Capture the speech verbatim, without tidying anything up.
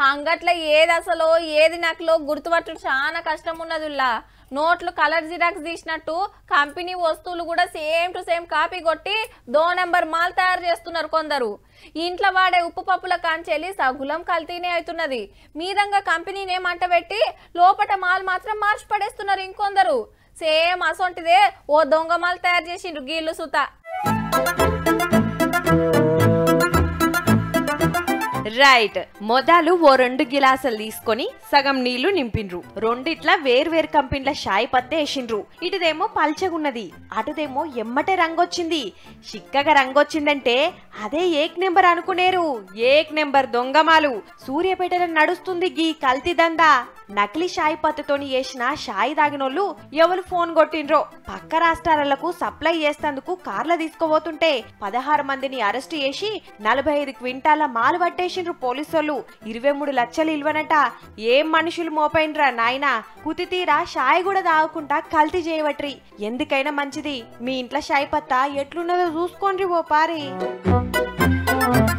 అంగట్ల ఏది అసలు ఏది నకలో గుర్తుపట్టడం చాలా కష్టం ఉన్నదిలా. నోట్లు కలర్ జిరాక్స్ తీసినట్టు కంపెనీ వస్తువులు కూడా సేమ్ టు సేమ్ కాపీ కొట్టి దో నెంబర్ మాల్ తయారు చేస్తున్నారు కొందరు. ఇంట్లో వాడే ఉప్పు పప్పుల కాంచెలి సగులం కల్తీనే అవుతున్నది. మీదంగా కంపెనీనే మంట పెట్టి లోపట మాల్ మాత్రం మార్చి పడేస్తున్నారు ఇంకొందరు. సేమ్ అసొంటిదే ఓ దొంగ మాల్ తయారు చేసిండ్రు గీళ్ళు సుత. రైట్, మొదలు ఓ రెండు గిలాసులు తీసుకొని సగం నీళ్లు నింపిండ్రు. రెండిట్లా వేర్వేరు కంపెనీల షాయి పత్తే వేసిండ్రు. ఇటుదేమో పల్చగున్నది, అటుదేమో ఎమ్మటే రంగొచ్చింది. చిక్కగా రంగొచ్చిందంటే అదే ఏక్ నెంబర్ అనుకునేరు. ఏక్ నెంబర్ దొంగమాలు. సూర్యాపేటలో నడుస్తుంది గీ కల్తీ దందా. నకిలీ షాయి పత్తుతోని వేసిన షాయి దాగినోళ్ళు ఎవరు ఫోన్ కొట్టిండ్రో పక్క రాష్ట్రాలకు సప్లై చేసేందుకు కార్ల తీసుకోబోతుంటే పదహారు మందిని అరెస్టు చేసి నలభై ఐదు క్వింటాల మాలు పట్టేసిండ్రు పోలీసోళ్ళు. ఇరవై మూడు లక్షలు ఇల్వనట. ఏం మనుషులు మోపైండ్రా నాయనా. కుతితీరా షాయి కూడా తాగకుండా కల్తీ చేయవట్రి. ఎందుకైనా మంచిది మీ ఇంట్లో షాయి పత్తా ఎట్లున్నదో చూసుకోండి ఓ పారి.